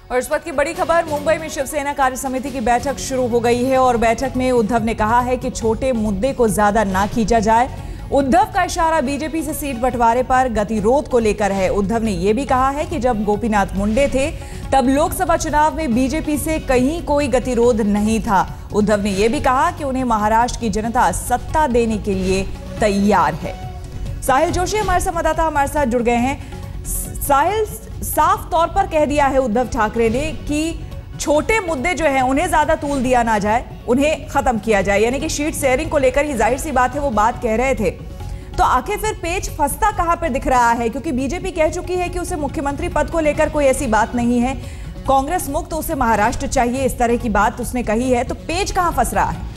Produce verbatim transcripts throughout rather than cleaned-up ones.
और इस वक्त की बड़ी खबर, मुंबई में शिवसेना कार्य समिति की बैठक शुरू हो गई है और बैठक में उद्धव ने कहा है कि छोटे मुद्दे को ज्यादा ना खींचा जाए। उद्धव का इशारा बीजेपी से सीट बंटवारे पर गतिरोध को लेकर है। उद्धव ने यह भी कहा है कि जब गोपीनाथ मुंडे थे तब लोकसभा चुनाव में बीजेपी से कहीं कोई गतिरोध नहीं था। उद्धव ने यह भी कहा कि उन्हें महाराष्ट्र की जनता सत्ता देने के लिए तैयार है। साहिल जोशी हमारे संवाददाता हमारे साथ जुड़ गए हैं। साहिल, साफ तौर पर कह दिया है उद्धव ठाकरे ने कि छोटे मुद्दे जो हैं उन्हें ज्यादा तूल दिया ना जाए, उन्हें खत्म किया जाए, यानी कि शीट शेयरिंग को लेकर ही जाहिर सी बात है वो बात कह रहे थे। तो आखिर फिर पेच फंसता कहां पर दिख रहा है, क्योंकि बीजेपी कह चुकी है कि उसे मुख्यमंत्री पद को लेकर कोई ऐसी बात नहीं है, कांग्रेस मुक्त, उसे महाराष्ट्र चाहिए, इस तरह की बात उसने कही है। तो पेच कहां फंस रहा है?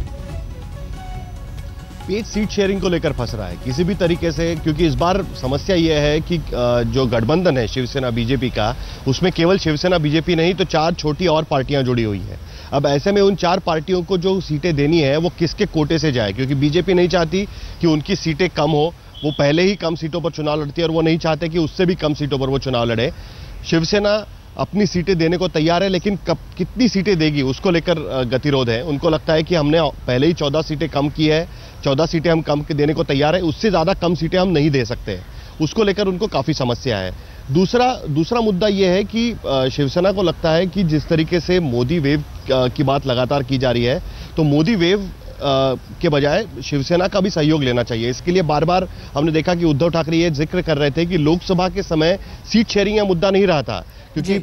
पेज सीट शेयरिंग को लेकर फंस रहा है किसी भी तरीके से, क्योंकि इस बार समस्या यह है कि जो गठबंधन है शिवसेना बीजेपी का, उसमें केवल शिवसेना बीजेपी नहीं तो चार छोटी और पार्टियां जुड़ी हुई हैं। अब ऐसे में उन चार पार्टियों को जो सीटें देनी है वो किसके कोटे से जाए, क्योंकि बीजेपी नहीं चाहती कि उनकी सीटें कम हो, वो पहले ही कम सीटों पर चुनाव लड़ती है और वो नहीं चाहते कि उससे भी कम सीटों पर वो चुनाव लड़े। शिवसेना अपनी सीटें देने को तैयार है, लेकिन कब कितनी सीटें देगी उसको लेकर गतिरोध है। उनको लगता है कि हमने पहले ही चौदह सीटें कम की है, चौदह सीटें हम कम देने को तैयार है, उससे ज़्यादा कम सीटें हम नहीं दे सकते, उसको लेकर उनको काफ़ी समस्या है। दूसरा दूसरा मुद्दा यह है कि शिवसेना को लगता है कि जिस तरीके से मोदी वेव की बात लगातार की जा रही है, तो मोदी वेव के बजाय शिवसेना का भी सहयोग लेना चाहिए। इसके लिए बार बार हमने देखा कि उद्धव ठाकरे ये जिक्र कर रहे थे कि लोकसभा के समय सीट शेयरिंग का मुद्दा नहीं रहा था, क्योंकि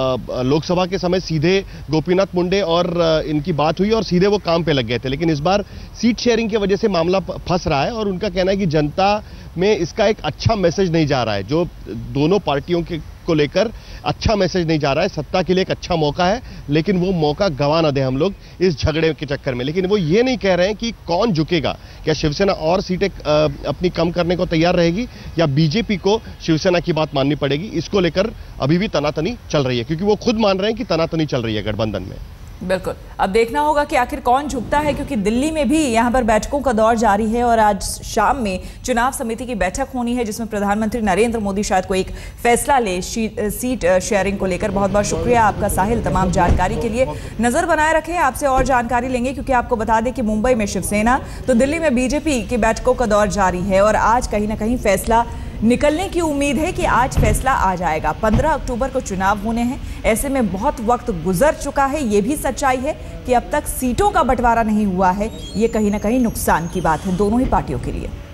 लोकसभा के समय सीधे गोपीनाथ मुंडे और इनकी बात हुई और सीधे वो काम पे लग गए थे। लेकिन इस बार सीट शेयरिंग की वजह से मामला फंस रहा है और उनका कहना है कि जनता में इसका एक अच्छा मैसेज नहीं जा रहा है, जो दोनों पार्टियों के को लेकर अच्छा मैसेज नहीं जा रहा है। सत्ता के लिए एक अच्छा मौका है, लेकिन वो मौका गंवा ना दें हम लोग इस झगड़े के चक्कर में। लेकिन वो ये नहीं कह रहे हैं कि कौन झुकेगा, क्या शिवसेना और सीटें अपनी कम करने को तैयार रहेगी या बीजेपी को शिवसेना की बात माननी पड़ेगी। इसको लेकर अभी भी तनातनी चल रही है, क्योंकि वो खुद मान रहे हैं कि तनातनी चल रही है गठबंधन में। बिल्कुल, अब देखना होगा कि आखिर कौन झुकता है, क्योंकि दिल्ली में भी यहां पर बैठकों का दौर जारी है और आज शाम में चुनाव समिति की बैठक होनी है, जिसमें प्रधानमंत्री नरेंद्र मोदी शायद कोई एक फैसला ले सीट शेयरिंग को लेकर। बहुत बहुत शुक्रिया आपका साहिल, तमाम जानकारी के लिए। नजर बनाए रखें, आपसे और जानकारी लेंगे, क्योंकि आपको बता दें कि मुंबई में शिवसेना तो दिल्ली में बीजेपी की बैठकों का दौर जारी है और आज कहीं ना कहीं फैसला निकलने की उम्मीद है कि आज फैसला आ जाएगा। पंद्रह अक्टूबर को चुनाव होने हैं, ऐसे में बहुत वक्त गुजर चुका है। ये भी सच्चाई है कि अब तक सीटों का बंटवारा नहीं हुआ है, ये कहीं ना कहीं नुकसान की बात है दोनों ही पार्टियों के लिए।